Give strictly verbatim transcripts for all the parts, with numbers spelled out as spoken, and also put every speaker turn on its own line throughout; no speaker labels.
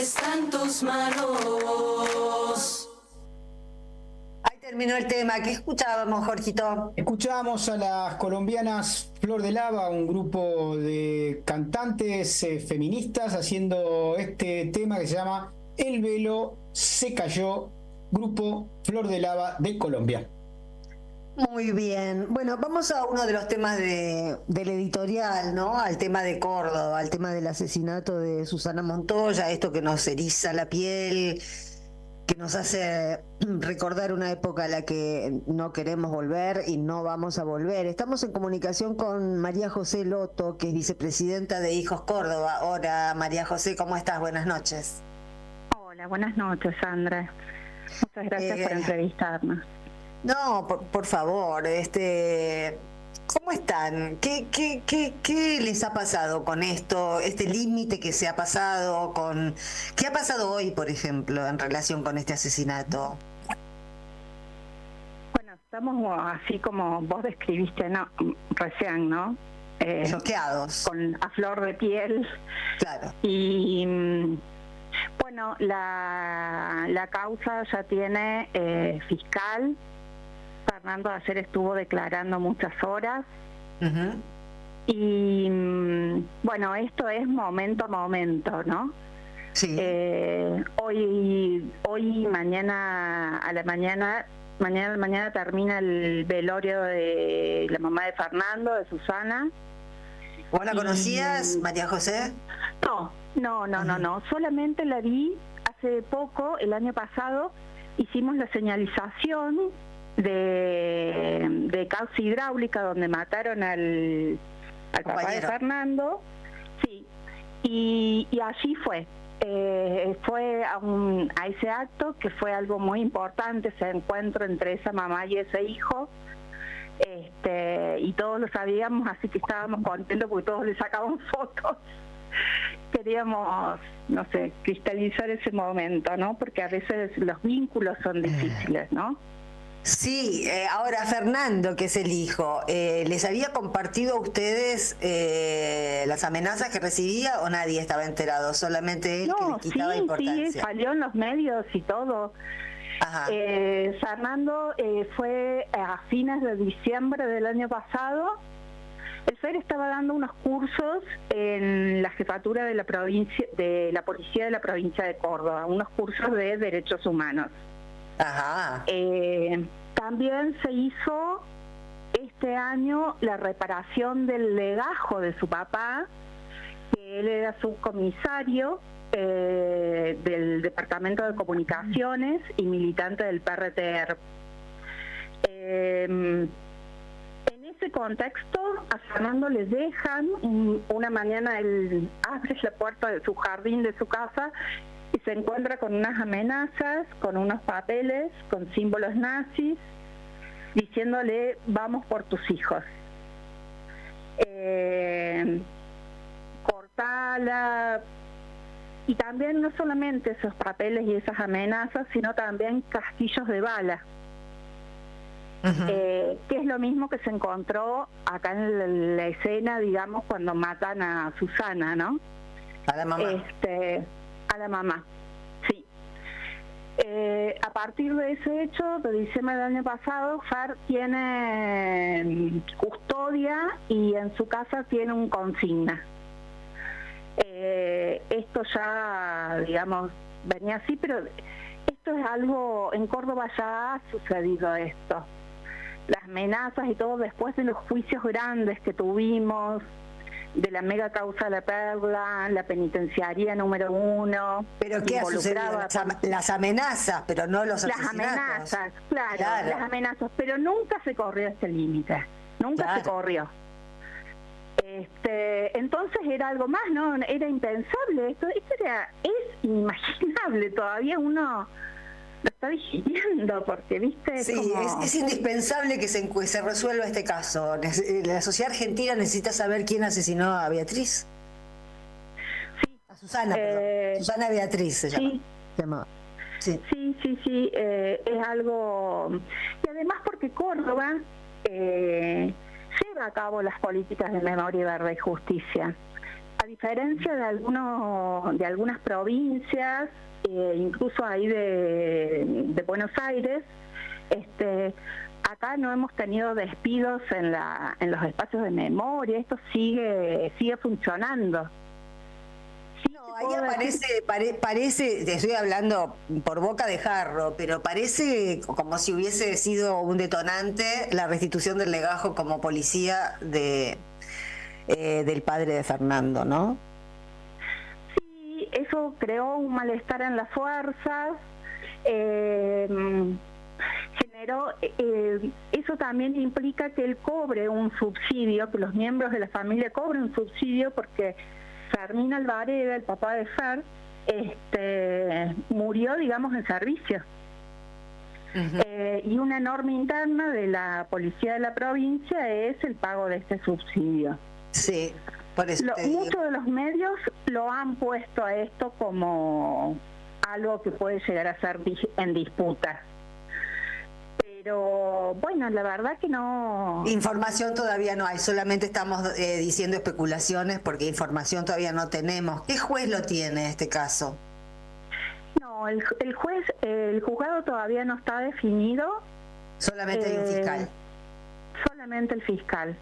está en tus manos.
Ahí terminó el tema. ¿Qué escuchábamos, Jorgito?
Escuchábamos a las colombianas Flor de Lava, un grupo de cantantes eh, feministas haciendo este tema que se llama El velo se cayó, grupo Flor de Lava de Colombia.
Muy bien. Bueno, vamos a uno de los temas de, del editorial, ¿no? Al tema de Córdoba, al tema del asesinato de Susana Montoya, esto que nos eriza la piel, que nos hace recordar una época a la que no queremos volver y no vamos a volver. Estamos en comunicación con María José Loto, que es vicepresidenta de Hijos Córdoba. Hola, María José, ¿cómo estás? Buenas noches.
Hola, buenas noches, Sandra. Muchas gracias eh, por entrevistarnos.
No, por, por favor, este, ¿cómo están? ¿Qué, qué, qué, qué les ha pasado con esto, este límite que se ha pasado con, qué ha pasado hoy, por ejemplo, en relación con este asesinato?
Bueno, estamos así como vos describiste, no, recién, ¿no?
Eh, Choqueados.
Con a flor de piel.
Claro.
Y bueno, la, la causa ya tiene eh, fiscal. Fernando ayer estuvo declarando muchas horas. Uh-huh. Y bueno, esto es momento a momento, ¿no?
Sí.
Eh, hoy, hoy, mañana a la mañana, mañana, mañana termina el velorio de la mamá de Fernando, de Susana.
¿Vos la conocías, y... María José?
No, no, no, uh-huh. no, no. Solamente la vi hace poco, el año pasado, hicimos la señalización de, de causa hidráulica donde mataron al, al papá de Fernando, sí, y, y allí fue, eh, fue a, un, a ese acto que fue algo muy importante, ese encuentro entre esa mamá y ese hijo, este, y todos lo sabíamos, así que estábamos contentos porque todos le sacábamos fotos. Queríamos, no sé, cristalizar ese momento, ¿no? Porque a veces los vínculos son difíciles, ¿no?
Sí, eh, ahora Fernando, que es el hijo, eh, ¿les había compartido a ustedes eh, las amenazas que recibía o nadie estaba enterado? Solamente él,
no,
que le quitaba
sí,
importancia.
Sí, salió en los medios y todo.
Ajá.
Eh, Fernando eh, fue a fines de diciembre del año pasado. El F E R estaba dando unos cursos en la jefatura de la provincia, de la policía de la provincia de Córdoba, unos cursos de derechos humanos.
Ajá.
Eh, también se hizo este año la reparación del legajo de su papá, que él era subcomisario eh, del Departamento de Comunicaciones y militante del P R T R. Eh, en ese contexto, a Fernando le dejan, un, una mañana él abre la puerta de su jardín, de su casa, y se encuentra con unas amenazas, con unos papeles, con símbolos nazis, diciéndole, vamos por tus hijos. Eh, cortala. Y también no solamente esos papeles y esas amenazas, sino también castillos de bala. Uh-huh. eh, que es lo mismo que se encontró acá en la, la escena, digamos, cuando matan a Susana, ¿no?
A la mamá.
Este... A la mamá, sí. Eh, a partir de ese hecho, de diciembre del año pasado, F E R tiene custodia y en su casa tiene un consigna. Eh, esto ya, digamos, venía así, pero esto es algo, en Córdoba ya ha sucedido esto. Las amenazas y todo después de los juicios grandes que tuvimos, de la mega causa de la Perla, la penitenciaría número uno.
¿Pero qué ha sucedido? Las, las amenazas, pero no los asesinatos.
Las amenazas, claro,
claro.
las amenazas, pero nunca se corrió este límite, nunca claro. se corrió. Este, entonces era algo más, ¿no? Era impensable, esto, esto era, es inimaginable, todavía uno lo está digiriendo, porque, ¿viste?
Sí,
como...
es, es indispensable que se, se resuelva este caso. La sociedad argentina necesita saber quién asesinó a Beatriz.
Sí.
A Susana,
eh,
perdón. Susana Beatriz se llama.
Sí.
Se llama. Sí,
sí, sí, sí eh, es algo... Y además porque Córdoba eh, lleva a cabo las políticas de memoria, verdad y justicia. a diferencia de algunos de algunas provincias, eh, incluso ahí de, de Buenos Aires, este, acá no hemos tenido despidos en la en los espacios de memoria. Esto sigue sigue funcionando. Sí,
no, ahí aparece, pare, parece, te estoy hablando por boca de jarro, pero parece como si hubiese sido un detonante la restitución del legajo como policía de eh, del padre de Fernando, ¿no?
Sí, eso creó un malestar en las fuerzas. Eh, generó, eh, eso también implica que él cobre un subsidio, que los miembros de la familia cobren un subsidio, porque Fermín Alvareda, el papá de Fer, este, murió, digamos, en servicio. Uh-huh. eh, y una norma interna de la policía de la provincia es el pago de este subsidio.
Sí, por eso
Lo,
te digo.
Muchos de los medios lo han puesto a esto como algo que puede llegar a ser en disputa. Pero bueno, la verdad que no...
Información todavía no hay, solamente estamos eh, diciendo especulaciones porque información todavía no tenemos. ¿Qué juez lo tiene este caso?
No, el, el juez, el juzgado todavía no está definido.
Solamente hay un
eh,
fiscal.
Solamente el fiscal.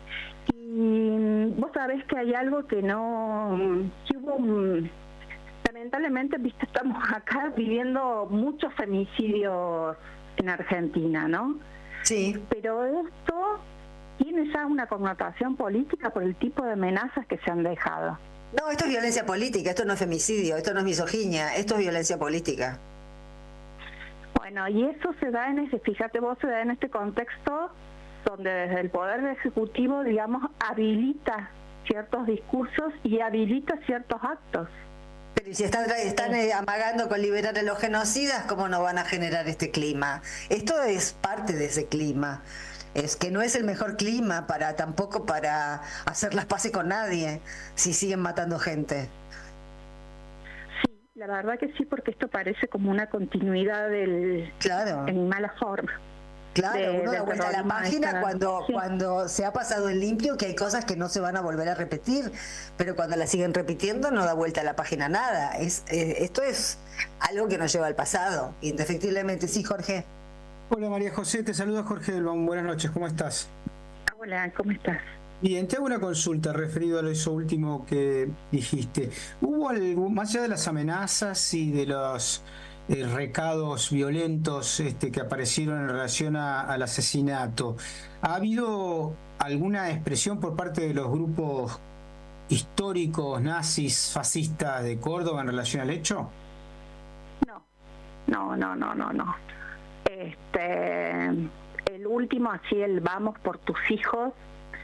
Y vos sabés que hay algo que no... Que hubo un, lamentablemente, viste, estamos acá viviendo muchos femicidios en Argentina, ¿no?
Sí.
Pero esto tiene ya una connotación política por el tipo de amenazas que se han dejado.
No, esto es violencia política, esto no es femicidio, esto no es misoginia, esto es violencia política.
Bueno, y eso se da en ese, fíjate vos, se da en este contexto donde desde el Poder Ejecutivo, digamos, habilita ciertos discursos y habilita ciertos actos.
Pero si están, están eh, amagando con liberar a los genocidas, ¿cómo no van a generar este clima? Esto es parte de ese clima. Es que no es el mejor clima para tampoco para hacer las paces con nadie si siguen matando gente.
Sí, la verdad que sí, porque esto parece como una continuidad del...
Claro.
En mala forma.
Claro,
de,
uno da vuelta a la página esta, cuando, sí. cuando se ha pasado en limpio, que hay cosas que no se van a volver a repetir, pero cuando las siguen repitiendo no da vuelta a la página nada. Es, eh, esto es algo que nos lleva al pasado, indefectiblemente. Sí, Jorge.
Hola María José, te saluda Jorge Delbón. Buenas noches, ¿cómo estás?
Hola, ¿cómo estás?
Bien, te hago una consulta referido a eso último que dijiste. ¿Hubo algo, más allá de las amenazas y de los eh, recados violentos este, que aparecieron en relación a, al asesinato, ¿ha habido alguna expresión por parte de los grupos históricos nazis fascistas de Córdoba en relación al hecho?
No, no, no, no, no, no. Este, el último, así el vamos por tus hijos,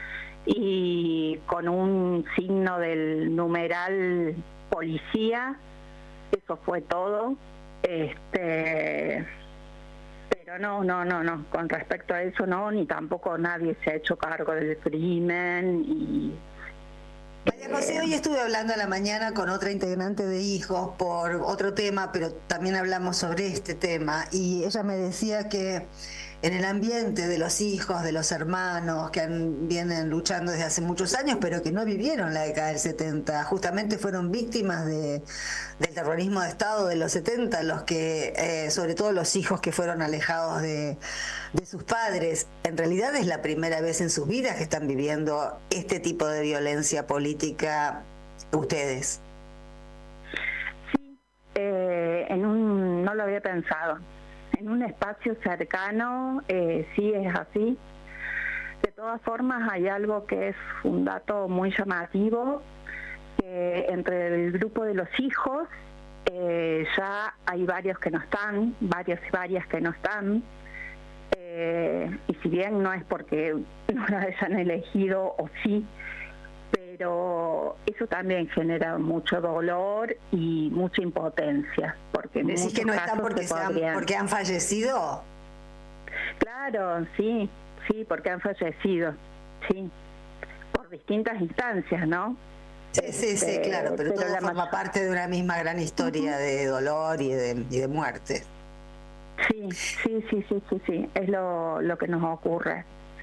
y con un signo del numeral policía, eso fue todo. Este, pero no, no, no, no, con respecto a eso no, ni tampoco nadie se ha hecho cargo del crimen. Y
María José, hoy estuve hablando a la mañana con otra integrante de Hijos por otro tema, pero también hablamos sobre este tema, y ella me decía que en el ambiente de los hijos, de los hermanos que han, vienen luchando desde hace muchos años, pero que no vivieron la década del setenta, justamente fueron víctimas de, del terrorismo de Estado de los setenta, los que, eh, sobre todo los hijos que fueron alejados de, de sus padres. En realidad es la primera vez en sus vidas que están viviendo este tipo de violencia política ustedes.
Sí, eh, en un, no lo había pensado. En un espacio cercano, eh, sí es así. De todas formas, hay algo que es un dato muy llamativo, que entre el grupo de los hijos eh, ya hay varios que no están, varios y varias que no están, eh, y si bien no es porque no la hayan elegido o sí, pero eso también genera mucho dolor y mucha impotencia. Porque
¿Decís que no están porque, se han, porque han fallecido?
Claro, sí, sí, porque han fallecido, sí, por distintas instancias, ¿no?
Sí, sí, sí, claro, pero, pero todo forma parte de una misma gran historia uh-huh. de dolor y de, y de muerte.
Sí, sí, sí, sí, sí, sí, es lo, lo que nos ocurre.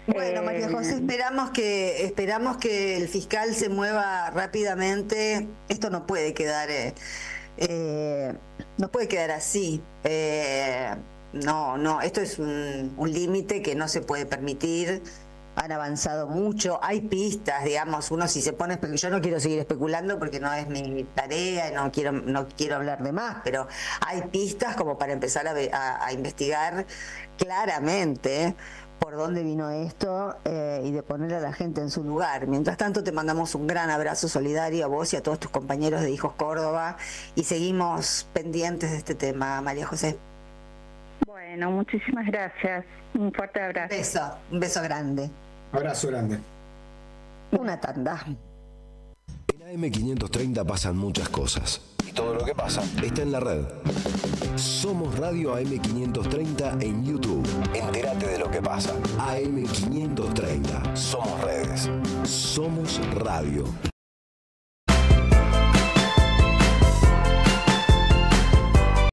Bueno, María
Eh,
José, esperamos que esperamos que el fiscal se mueva rápidamente. Esto no puede quedar eh, eh, no puede quedar así. Eh, no, no, esto es un, un límite que no se puede permitir. Han avanzado mucho, hay pistas, digamos, uno si se pone, espe- yo no quiero seguir especulando porque no es mi tarea, no quiero, no quiero hablar de más, pero hay pistas como para empezar a, ve- a- a investigar claramente por dónde vino esto eh, y de poner a la gente en su lugar. Mientras tanto, te mandamos un gran abrazo solidario a vos y a todos tus compañeros de Hijos Córdoba y seguimos pendientes de este tema, María José.
bueno, muchísimas gracias. Un fuerte
Un
abrazo.
beso, un beso grande.
Abrazo grande.
Una tanda.
En A M quinientos treinta pasan muchas cosas. Y todo lo que pasa está en la red. Somos Radio A M quinientos treinta en YouTube. Entérate de lo que pasa. A M quinientos treinta. Somos redes. Somos radio.